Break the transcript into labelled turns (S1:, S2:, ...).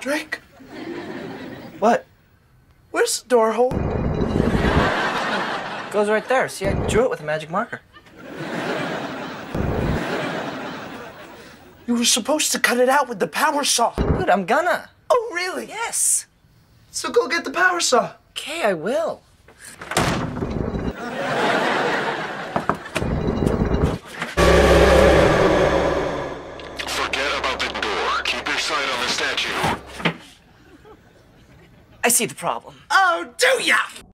S1: Drake?
S2: What?
S1: Where's the door hole?
S2: Goes right there. See, I drew it with a magic marker.
S1: You were supposed to cut it out with the power saw.
S2: Dude, I'm gonna.
S1: Oh, really?
S2: Yes.
S1: So go get the power saw.
S2: Okay, I will.
S3: Forget about the door. Keep your sight on the statue.
S2: I see the problem.
S1: Oh, do ya?